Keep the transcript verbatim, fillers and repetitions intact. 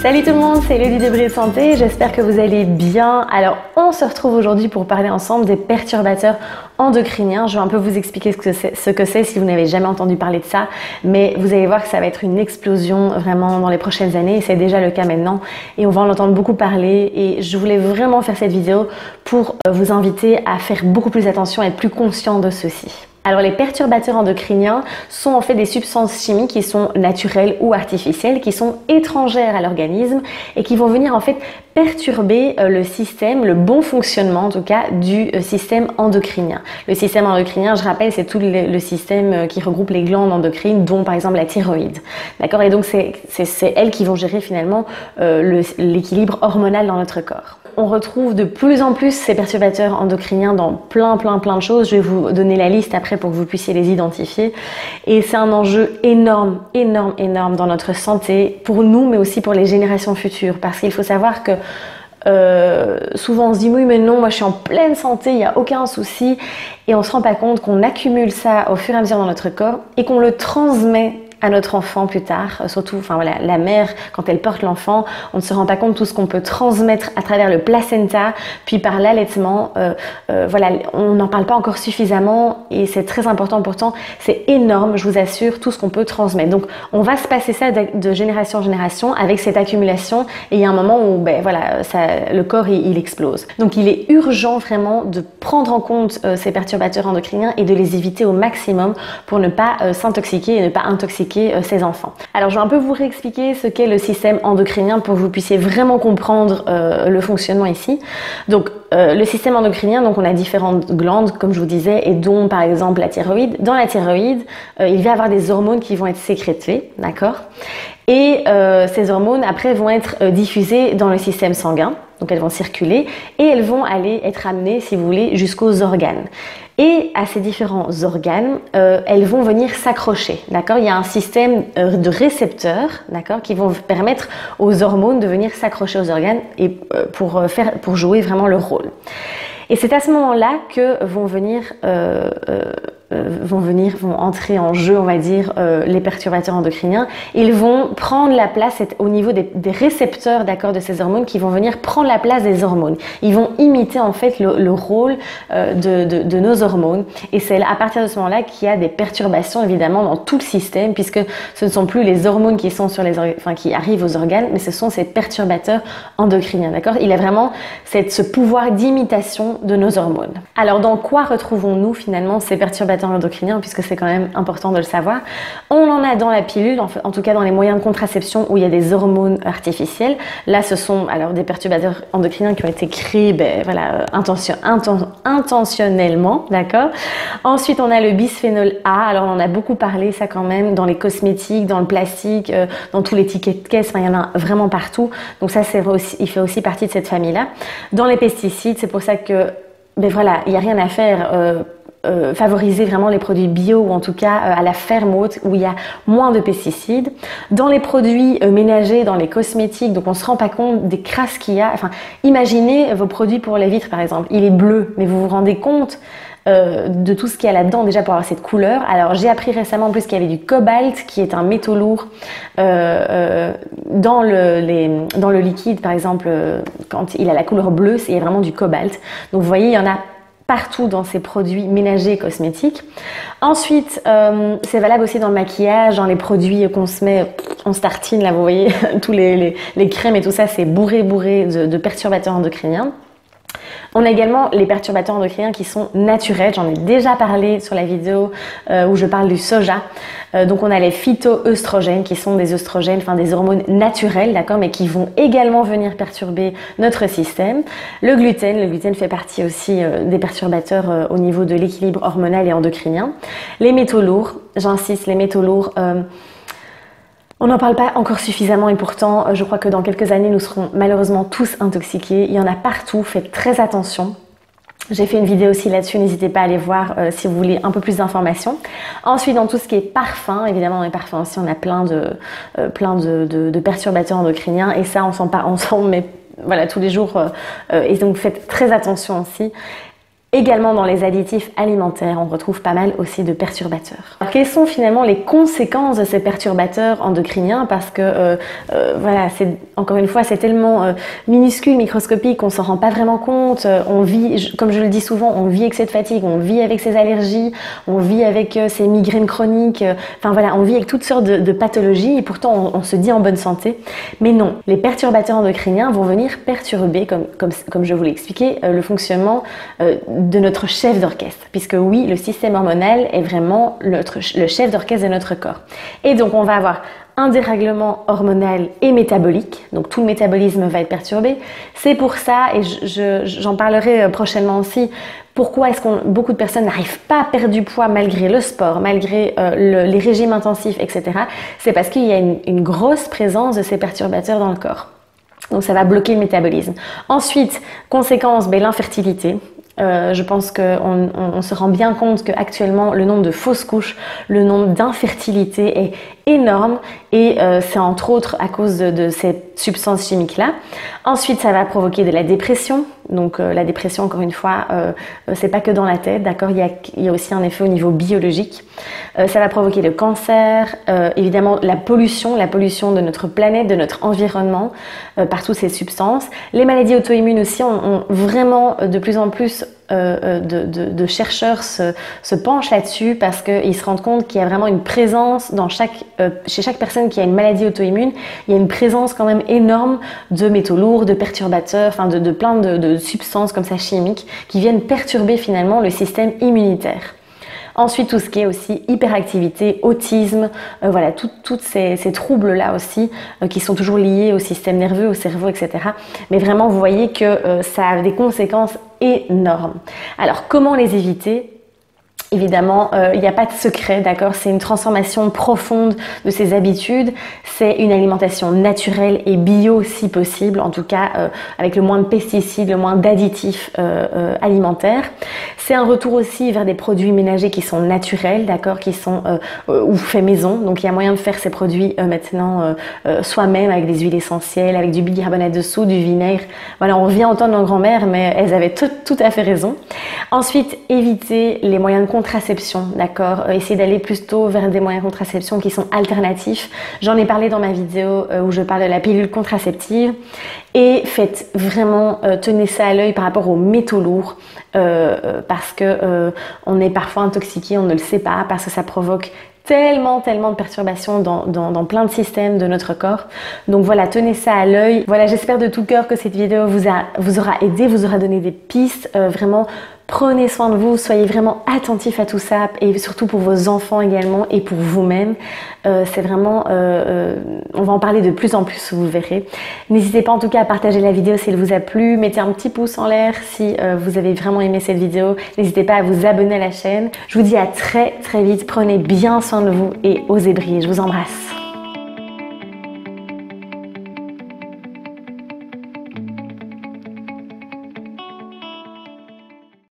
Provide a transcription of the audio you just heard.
Salut tout le monde, c'est Elodie de Brise Santé, j'espère que vous allez bien. Alors on se retrouve aujourd'hui pour parler ensemble des perturbateurs endocriniens. Je vais un peu vous expliquer ce que c'est, ce que c'est si vous n'avez jamais entendu parler de ça, mais vous allez voir que ça va être une explosion vraiment dans les prochaines années, et c'est déjà le cas maintenant, et on va en entendre beaucoup parler, et je voulais vraiment faire cette vidéo pour vous inviter à faire beaucoup plus attention, à être plus conscient de ceci. Alors les perturbateurs endocriniens sont en fait des substances chimiques qui sont naturelles ou artificielles, qui sont étrangères à l'organisme et qui vont venir en fait perturber le système, le bon fonctionnement en tout cas du système endocrinien. Le système endocrinien, je rappelle, c'est tout le, le système qui regroupe les glandes endocrines, dont par exemple la thyroïde. D'accord? Et donc c'est elles qui vont gérer finalement euh, l'équilibre hormonal dans notre corps. On retrouve de plus en plus ces perturbateurs endocriniens dans plein plein plein de choses. Je vais vous donner la liste après pour que vous puissiez les identifier. Et c'est un enjeu énorme, énorme, énorme dans notre santé, pour nous, mais aussi pour les générations futures. Parce qu'il faut savoir que euh, souvent on se dit oui mais non, moi je suis en pleine santé, il n'y a aucun souci. Et on ne se rend pas compte qu'on accumule ça au fur et à mesure dans notre corps et qu'on le transmet à notre enfant plus tard, surtout enfin voilà, la mère quand elle porte l'enfant, on ne se rend pas compte de tout ce qu'on peut transmettre à travers le placenta, puis par l'allaitement. Euh, euh, voilà, on n'en parle pas encore suffisamment et c'est très important, pourtant c'est énorme, je vous assure, tout ce qu'on peut transmettre. Donc on va se passer ça de, de génération en génération avec cette accumulation, et il y a un moment où ben voilà, ça, le corps il, il explose. Donc il est urgent vraiment de prendre en compte euh, ces perturbateurs endocriniens et de les éviter au maximum pour ne pas euh, s'intoxiquer et ne pas intoxiquer ses enfants. Alors je vais un peu vous réexpliquer ce qu'est le système endocrinien pour que vous puissiez vraiment comprendre euh, le fonctionnement ici. Donc euh, le système endocrinien, donc on a différentes glandes comme je vous disais, et dont par exemple la thyroïde. Dans la thyroïde, euh, il va y avoir des hormones qui vont être sécrétées, d'accord? Et euh, ces hormones après vont être euh, diffusées dans le système sanguin, donc elles vont circuler et elles vont aller être amenées, si vous voulez, jusqu'aux organes. Et à ces différents organes, euh, elles vont venir s'accrocher, d'accord? Il y a un système euh, de récepteurs, d'accord, qui vont permettre aux hormones de venir s'accrocher aux organes et euh, pour euh, faire, pour jouer vraiment leur rôle. Et c'est à ce moment-là que vont venir euh, euh, vont venir, vont entrer en jeu, on va dire, euh, les perturbateurs endocriniens. Ils vont prendre la place au niveau des, des récepteurs, d'accord, de ces hormones, qui vont venir prendre la place des hormones. Ils vont imiter en fait le, le rôle euh, de, de, de nos hormones. Et c'est à partir de ce moment-là qu'il y a des perturbations évidemment dans tout le système, puisque ce ne sont plus les hormones qui sont sur les, enfin qui arrivent aux organes, mais ce sont ces perturbateurs endocriniens, d'accord. Il a vraiment cette, ce pouvoir d'imitation de nos hormones. Alors dans quoi retrouvons-nous finalement ces perturbateurs endocriniens, puisque c'est quand même important de le savoir? On en a dans la pilule, en, fait, en tout cas dans les moyens de contraception où il y a des hormones artificielles. Là ce sont alors des perturbateurs endocriniens qui ont été créés ben, voilà, intention, inten, intentionnellement, d'accord. Ensuite on a le bisphénol A, alors on en a beaucoup parlé ça quand même, dans les cosmétiques, dans le plastique, euh, dans tous les tickets de caisse, enfin, il y en a vraiment partout, donc ça c'est aussi, il fait aussi partie de cette famille là. Dans les pesticides, c'est pour ça que ben voilà, il n'y a rien à faire. Euh, Euh, favoriser vraiment les produits bio, ou en tout cas euh, à la ferme haute où il y a moins de pesticides. Dans les produits euh, ménagers, dans les cosmétiques, donc on se rend pas compte des crasses qu'il y a. Enfin, imaginez vos produits pour les vitres par exemple, il est bleu, mais vous vous rendez compte Euh, de tout ce qu'il y a là-dedans déjà pour avoir cette couleur. Alors j'ai appris récemment en plus qu'il y avait du cobalt qui est un métaux lourd euh, euh, dans, le, les, dans le liquide par exemple, euh, quand il a la couleur bleue, il y a vraiment du cobalt. Donc vous voyez, il y en a partout dans ces produits ménagers et cosmétiques. Ensuite, euh, c'est valable aussi dans le maquillage, dans les produits qu'on se met en startine, là vous voyez, tous les, les, les crèmes et tout ça, c'est bourré bourré de, de perturbateurs endocriniens. On a également les perturbateurs endocriniens qui sont naturels, j'en ai déjà parlé sur la vidéo euh, où je parle du soja. Euh, donc on a les phytoœstrogènes qui sont des œstrogènes, enfin des hormones naturelles, d'accord, mais qui vont également venir perturber notre système. Le gluten, le gluten fait partie aussi euh, des perturbateurs euh, au niveau de l'équilibre hormonal et endocrinien. Les métaux lourds, j'insiste, les métaux lourds, euh, on n'en parle pas encore suffisamment et pourtant je crois que dans quelques années nous serons malheureusement tous intoxiqués. Il y en a partout, faites très attention. J'ai fait une vidéo aussi là-dessus, n'hésitez pas à aller voir euh, si vous voulez un peu plus d'informations. Ensuite, dans tout ce qui est parfum, évidemment dans les parfums aussi on a plein de, euh, plein de, de, de perturbateurs endocriniens, et ça on s'en met voilà, tous les jours, euh, et donc faites très attention aussi. Également dans les additifs alimentaires, on retrouve pas mal aussi de perturbateurs. Alors, quelles sont finalement les conséquences de ces perturbateurs endocriniens? Parce que euh, euh, voilà, c'est encore une fois, c'est tellement euh, minuscule, microscopique, qu'on s'en rend pas vraiment compte. Euh, on vit, comme je le dis souvent, on vit avec cette fatigue, on vit avec ces allergies, on vit avec euh, ces migraines chroniques. Euh, enfin voilà, on vit avec toutes sortes de, de pathologies et pourtant on, on se dit en bonne santé. Mais non, les perturbateurs endocriniens vont venir perturber, comme, comme, comme je vous l'ai expliqué, euh, le fonctionnement euh, de notre chef d'orchestre, puisque oui, le système hormonal est vraiment notre, le chef d'orchestre de notre corps. Et donc on va avoir un dérèglement hormonal et métabolique, donc tout le métabolisme va être perturbé. C'est pour ça, et je, je, j'en parlerai prochainement aussi, pourquoi est-ce que beaucoup de personnes n'arrivent pas à perdre du poids malgré le sport, malgré euh, le, les régimes intensifs, et cetera. C'est parce qu'il y a une, une grosse présence de ces perturbateurs dans le corps. Donc ça va bloquer le métabolisme. Ensuite, conséquence, ben, l'infertilité. Euh, je pense qu'on on, on se rend bien compte qu'actuellement le nombre de fausses couches, le nombre d'infertilité est énorme et euh, c'est entre autres à cause de, de ces substances chimiques-là. Ensuite, ça va provoquer de la dépression. Donc euh, la dépression, encore une fois, euh, c'est pas que dans la tête, d'accord, il y a, il y a aussi un effet au niveau biologique. Euh, ça va provoquer le cancer, euh, évidemment la pollution, la pollution de notre planète, de notre environnement, euh, par toutes ces substances. Les maladies auto-immunes aussi, ont, ont vraiment de plus en plus Euh, de, de, de chercheurs se, se penchent là-dessus parce qu'ils se rendent compte qu'il y a vraiment une présence dans chaque, euh, chez chaque personne qui a une maladie auto-immune, il y a une présence quand même énorme de métaux lourds, de perturbateurs, enfin de, de plein de, de substances comme ça chimiques qui viennent perturber finalement le système immunitaire. Ensuite, tout ce qui est aussi hyperactivité, autisme, euh, voilà, tous ces, ces troubles-là aussi euh, qui sont toujours liés au système nerveux, au cerveau, et cetera. Mais vraiment, vous voyez que euh, ça a des conséquences énormes. Alors, comment les éviter ? Évidemment, il euh, n'y a pas de secret, d'accord? C'est une transformation profonde de ses habitudes. C'est une alimentation naturelle et bio si possible, en tout cas euh, avec le moins de pesticides, le moins d'additifs euh, euh, alimentaires. C'est un retour aussi vers des produits ménagers qui sont naturels, d'accord? Qui sont euh, ou faits maison. Donc il y a moyen de faire ces produits euh, maintenant euh, euh, soi-même avec des huiles essentielles, avec du bicarbonate de soude, du vinaigre. Voilà, on revient entendre nos grand-mères, mais elles avaient tout, tout à fait raison. Ensuite, éviter les moyens de contraception, d'accord, euh, essayer d'aller plutôt vers des moyens de contraception qui sont alternatifs. J'en ai parlé dans ma vidéo euh, où je parle de la pilule contraceptive. Et faites vraiment, euh, tenez ça à l'œil par rapport aux métaux lourds euh, parce que euh, on est parfois intoxiqué, on ne le sait pas, parce que ça provoque tellement, tellement de perturbations dans, dans, dans plein de systèmes de notre corps. Donc voilà, tenez ça à l'œil. Voilà, j'espère de tout cœur que cette vidéo vous, a, vous aura aidé, vous aura donné des pistes. Euh, vraiment, prenez soin de vous, soyez vraiment attentifs à tout ça et surtout pour vos enfants également et pour vous-même. Euh, c'est vraiment, euh, euh, on va en parler de plus en plus, vous verrez. N'hésitez pas en tout cas à partager la vidéo si elle vous a plu. Mettez un petit pouce en l'air si euh, vous avez vraiment aimé cette vidéo. N'hésitez pas à vous abonner à la chaîne. Je vous dis à très très vite. Prenez bien soin de vous et osez briller. Je vous embrasse.